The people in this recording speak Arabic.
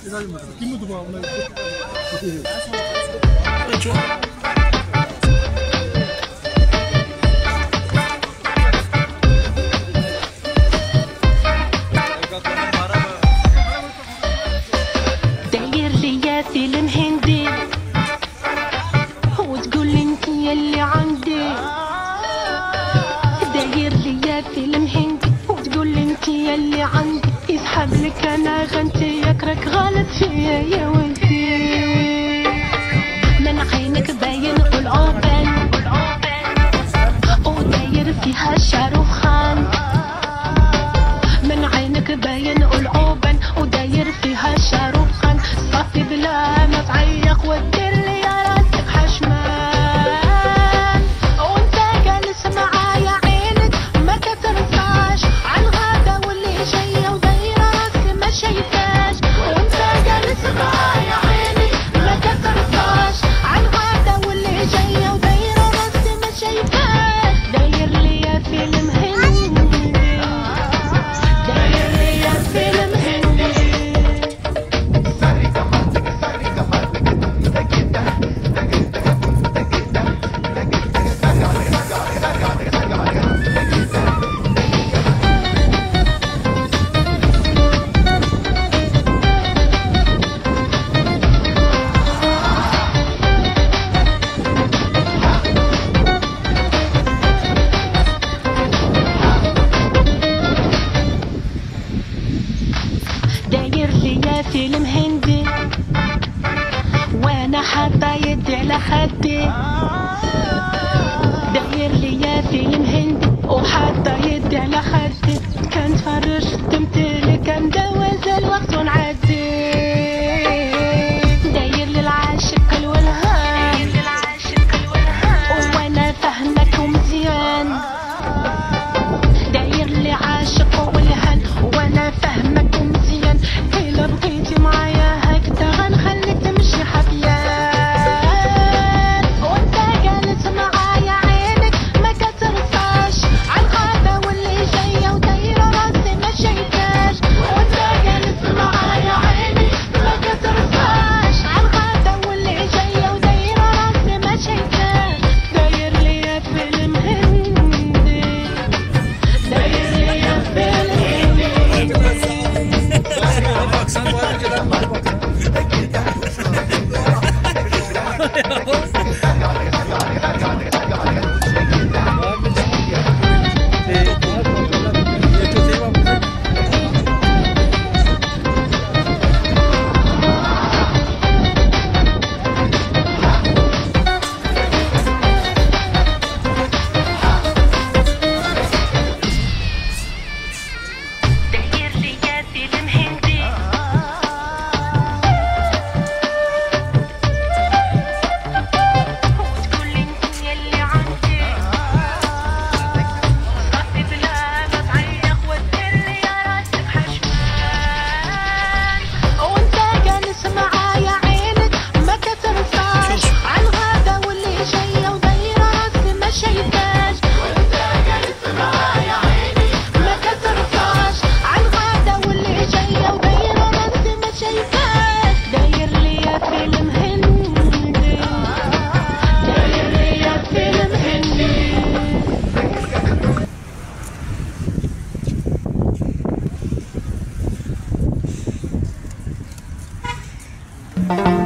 داير ليا فيلم هندي وتقول لي انت يلي عندي. داير ليا فيلم هندي وتقول لي انت يلي عندي. يسحب لك انا غنتي ياك غلط فيا يا ولدي. من عينك باين والعوبان وداير فيها شاروخان. من عينك باين والعوبان وداير فيها شاروخان. صافي بلا ما تعيق ودير لي يا راسك حشمان. وانت جالس معايا عينك ما كترصاش عالغابة واللي جاية ودايرة راسي ما شايفاش. وانت جالس معايا عينك ما كترصاش عالغابة واللي جاية ودايرة راسي ما شايفاش. داير ليا فيلم هندي. داير ليا فيلم هندي. داير ليا فيلم هندي وانا حاطه يدي على خدي. داير ليا فيلم هندي وحاطه يدي على خدي. كنتفرج تمثيلي كندوز الوقت ونعدي. داير للعاشق الولهان وانا فهمك مزيان. داير لي عاشق والهان وانا فهمك مزيان. إلا بقيتي معايا هكذا غنخليك تمشي حفيان. وانت جالس معايا عينك ما كترصاش عالغابة واللي جاية ودايرة راسي ما شايفاش. وانت جالس معايا عينك ما كترصاش عالغابة واللي جاية ودايرة راسي ما شايفاش. داير ليا فيلم هندي. داير ليا فيلم هندي. داير ليا فيلم هندي وتقول لي انت يلي عندي. صافي بلا ما تعيق ودير لي يا راسك حشمان. وانت جالس معايا عينك ما كترصاش عالغابة واللي جاية ودايرة راسي ما شايفاش. وانت جالس معايا عينك ما كترصاش عالغابة واللي جاية ودايرة راسي ما شايفاش. داير ليا فيلم هندي. داير ليا فيلم هندي.